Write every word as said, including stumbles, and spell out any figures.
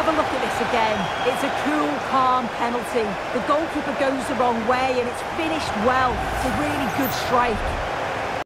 have a look at this again. It's a cool, calm penalty. The goalkeeper goes the wrong way and it's finished well. It's a really good strike.